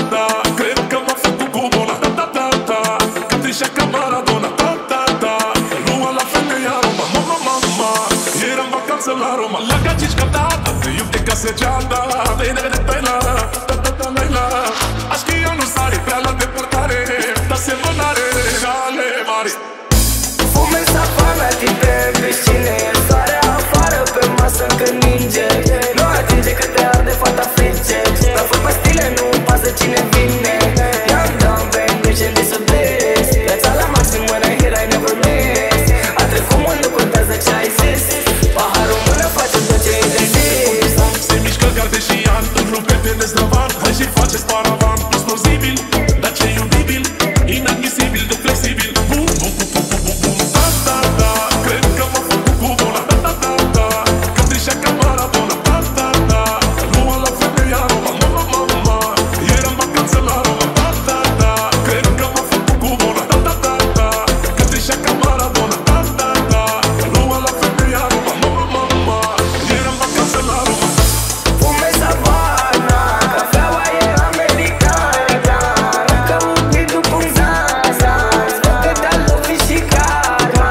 da. Cred că m-a făcut cu bona, da, da, da, da. Când treceea ca Maradona, da, da, da. Lua la femeia Roma, mama, mama. Era în vacanță la Roma, la gagici cantata. Te iubte ca săgeata, de nere pe la, da, da, da, la, la. Aș că eu nu sare prea la deportare, dar semănare ale mari. Fume savana, tipe în piscine, e soare afară pe masă când ninge. Nu atinge că te arde fata frige. Dar fă pastile, nu-mi pasă cine vine. Young, dumb, bang, bitch and disobedience. Viața la maxim, when I hit, I never miss. A trecut mult, nu contează ce ai zis. Paharul mână face tot ce interzis. Se mișcă Gardeșian, îmi rupe pe dezdrăvan. Hai și faceți paravan, explozibil, dar ce iubibil, inadmisibil de flexibil. Bum, bum, bum, bum, bum, bum, bum. Da, da, da, cred că m-a făcut cu bona. Da, da, da, da, când treceea ca Maradona. Da, da, da, lua la femeia Roma, mama, mama. Era în vacanță la Roma. Da, da, da, cred că m-a făcut cu bona. Da, da, da, da, când treceea ca Maradona. Da, da, da, lua la femeia Roma, mama, mama. Era în vacanță la Roma. Fume savana, cafeaua e americană. Încă un pic după un zaza, sper că te-a lovit și karma.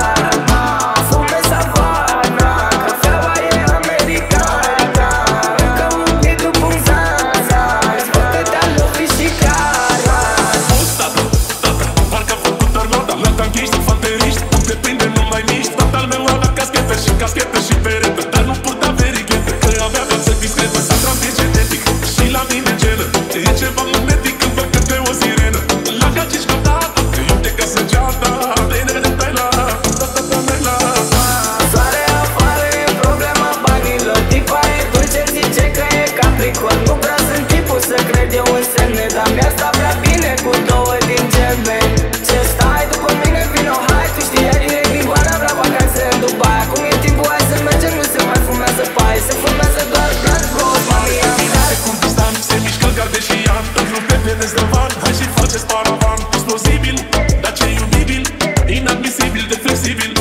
Fume savana, cafeaua e americană. Încă un pic după un zaza, sper că te-a lovit și karma. Tata, tata, parcă a făcut armata. La tanchiști, infanteriști, cum te prinde nu mai miști. Tatăl meu avea caschete și perete, dar nu purta verighete, că avea viață discretă. S-a transmis genetic și la mine genă. E ceva magnetic când văd că te o sirenă. La gagici ca tata, te iubte ca săgeata. De nere pe la, da, da, da, da, la. Soare afară e problema banilor. Tipa e dulce, zice că e Capricorn. Nu prea sunt tipul să cred eu în semne, dar mi-a prea bine cu două din gemeni. Ce stai după mine, vino, hai, tu știi, direct din Goana, vrea vacanțe în Dubai. Acum e timpul, hai să mergem, nu se mai fumează paie. Se fumează doar blood rose, mami, am dat. Cum Tristan, se mișcă Gardeșian, îmi rupe pe dezdrăvan. Hai și faceți paravan, explozibil, dar ce iubibil, inadmisibil de flexibil.